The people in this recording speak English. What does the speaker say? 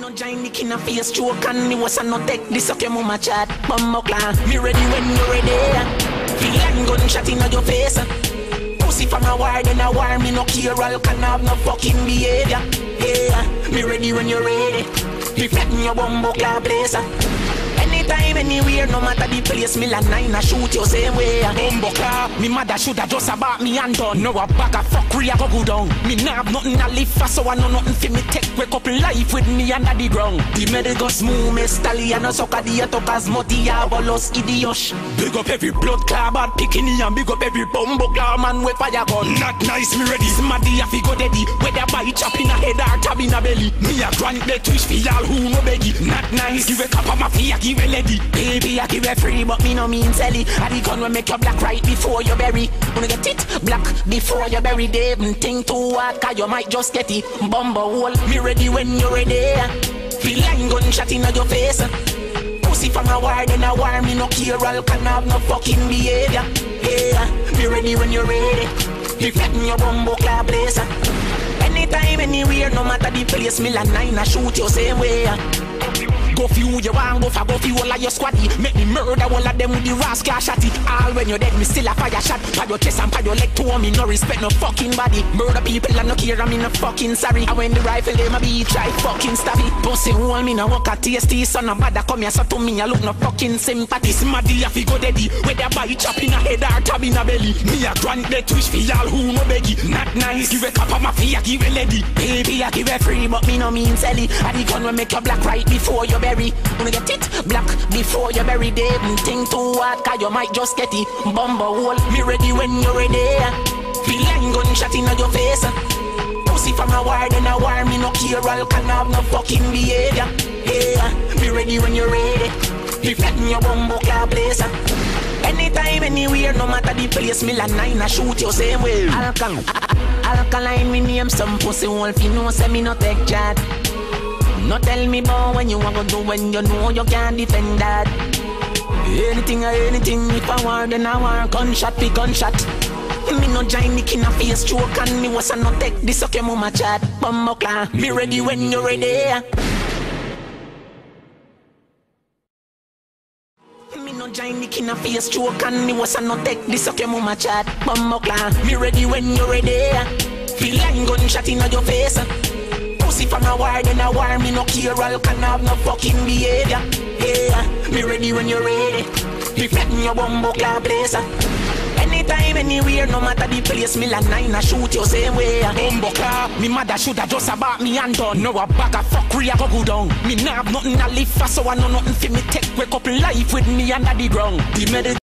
no join the king of face stroke and me was a no take this up your mama chat. Bumbo clan, me ready when you ready. Feel like gunshot in your face. Pussy from a war, then a war. Me no care, all can have no fucking behavior. Yeah, me ready when you're ready. Me flatten your bumbo clan place. Anytime, anywhere, no matter the place, me like nine, I shoot you same way. Bumbo car, me mother shoulda just about me and done. No a bag of fuckery, I go down. Me nah have nothing to live for, so I know nothing for me take. Wake up life with me under the ground. The medical smooth, me stallion, no sucker, the talkers, muddy, abolos, idiosh. Big up every blood club, bad picking and big up every bumbo car, man, with fire gun. Not nice, me ready, smaddy, I fi go daddy. Whether by chop in a head or tab in a belly. Me a grant the twitch for y'all who no beggy. Not nice, give a cup of my fee, give a lady. Baby, I give it free, but me no mean selly. I the gun will make you black right before you bury. Wanna get it black before you bury. They think too hard, cause you might just get it. Bumbo hole, me ready when you're ready. Feel like gunshot in your face. Pussy from a war, then a war. Me no care, all can have no fucking behavior. Yeah, me ready when you're ready. Me flatten your bumbo claw place. Anytime, anywhere, no matter the place. Me like nine, I shoot you same way. Go for you, you want go for all of your squaddy. Make me murder all of them with the rascal shotty. All when you're dead, me still a fire shot. Pad your chest and pad your leg to me, no respect, no fucking body. Murder people and no care, I'm no fucking sorry. And when the rifle they my be try fucking stabby. Pussy hold me, no walk a tasty, son of bad come here, so to me I look no fucking sympathy. Smaddy I fi go daddy, whether by chop in a head or tab in a belly. Me a grant the twitch for y'all who no beggy. Not nice, give a cup of my fee, I give a lady. Baby I give a free, but me no mean selly. I the gun will make you black right before you bury. Wanna get it black before you bury. Dead and think too hard, cause you might just get it. Bumbo hole, me ready when you're ready. Feel like gunshot in your face. Pussy from a war, then a war. Me no care, all can have no fucking behavior. Yeah, me ready when you're ready. Me flatten your bumbo claw place. Anytime, anywhere, no matter the place. Me like nine, I shoot you same way. Alkaline, me name some pussy wolf. You know, say me no take chat. No tell me about when you want to do when you know you can't defend that. Anything or anything, if I want, then I want gunshot be gunshot. Me no join the king of face stroke and me was a no take this up your mama chat. Bumbo clan, me ready when you're ready. Me no join the king of face stroke and me was a no take this up your mama chat. Bumbo clan, me ready when you're ready. Feel like gunshot in your face. Pussy from a war, then a war. Me no care, all can have no fucking behavior. Yeah, me ready when you're ready. Me flatten your bumbo claw place. Anytime, anywhere, no matter the place. Me like nine, I shoot you same way. Bumbo claw, me mother shoulda just about me and done. No a bag of fuckery, I go down. Me nah have nothing to live for, so I know nothing for me take. Wake up life with me under the ground. The